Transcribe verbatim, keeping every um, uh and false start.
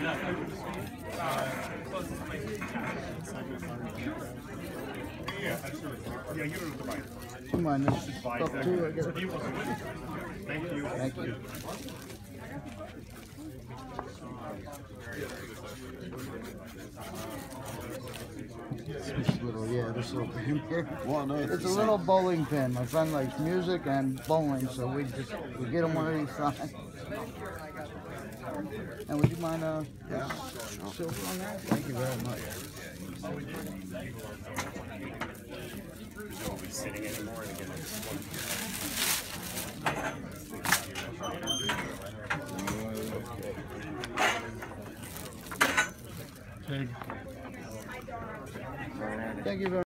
Yeah, you don't divide. Do you mind this stuff too? I guess. Thank you. Thank you. This little, yeah, this little pin here. Well, no, It's a little bowling pin. My friend likes music and bowling, so we just we get him one of these sides. And would you mind uh yeah, silver on that? Thank you very much. Won't be sitting anymore and again. Thank you very much.